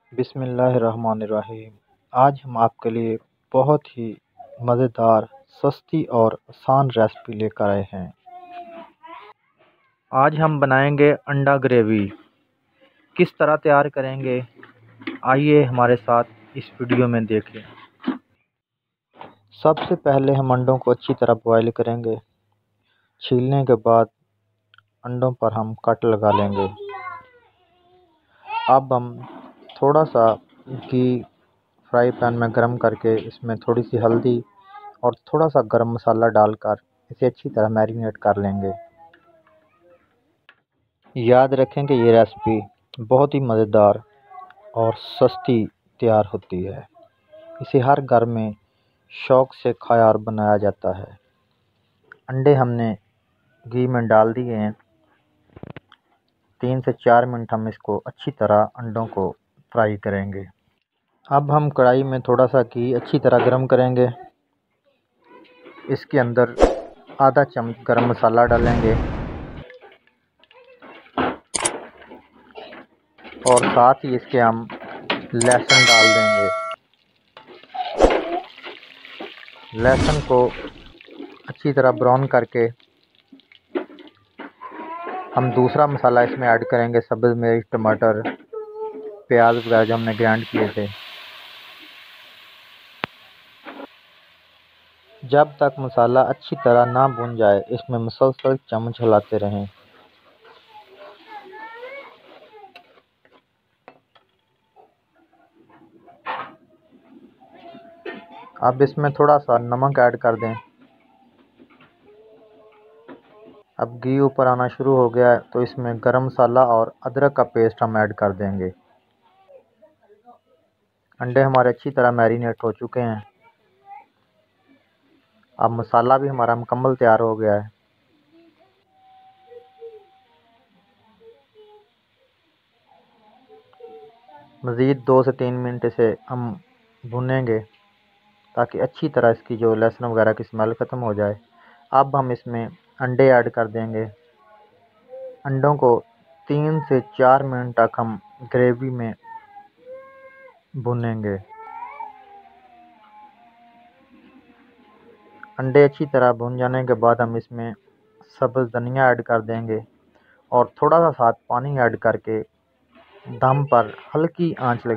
बिस्मिल्लाहिर्रहमानिर्रहीम। आज हम आपके लिए बहुत ही मज़ेदार, सस्ती और आसान रेसिपी लेकर आए हैं। आज हम बनाएंगे अंडा ग्रेवी। किस तरह तैयार करेंगे, आइए हमारे साथ इस वीडियो में देखें। सबसे पहले हम अंडों को अच्छी तरह बॉयल करेंगे। छीलने के बाद अंडों पर हम कट लगा लेंगे। अब हम थोड़ा सा घी फ्राई पैन में गरम करके इसमें थोड़ी सी हल्दी और थोड़ा सा गरम मसाला डालकर इसे अच्छी तरह मैरिनेट कर लेंगे। याद रखें कि ये रेसिपी बहुत ही मज़ेदार और सस्ती तैयार होती है। इसे हर घर में शौक़ से खाया और बनाया जाता है। अंडे हमने घी में डाल दिए हैं। 3 से 4 मिनट हम इसको अच्छी तरह अंडों को फ्राई करेंगे। अब हम कढ़ाई में थोड़ा सा घी अच्छी तरह गरम करेंगे। इसके अंदर आधा चम्मच गरम मसाला डालेंगे और साथ ही इसके हम लहसुन डाल देंगे। लहसुन को अच्छी तरह ब्राउन करके हम दूसरा मसाला इसमें ऐड करेंगे। सब्ज़ मिर्च, टमाटर, प्याज वगैरह जो हमने ग्राइंड किए थे। जब तक मसाला अच्छी तरह ना भुन जाए, इसमें मुसलसल चम्मच हिलाते रहें। अब इसमें थोड़ा सा नमक ऐड कर दें। अब घी ऊपर आना शुरू हो गया है तो इसमें गरम मसाला और अदरक का पेस्ट हम ऐड कर देंगे। अंडे हमारे अच्छी तरह मैरिनेट हो चुके हैं। अब मसाला भी हमारा मुकम्मल तैयार हो गया है। मज़ीद 2 से 3 मिनट इसे हम भुनेंगे ताकि अच्छी तरह इसकी जो लहसुन वगैरह की स्मेल ख़त्म हो जाए। अब हम इसमें अंडे ऐड कर देंगे। अंडों को 3 से 4 मिनट तक हम ग्रेवी में भुनेंगे। अंडे अच्छी तरह भुन जाने के बाद हम इसमें सब्ज़ धनिया ऐड कर देंगे और थोड़ा सा साथ पानी ऐड करके दम पर हल्की आंच लगा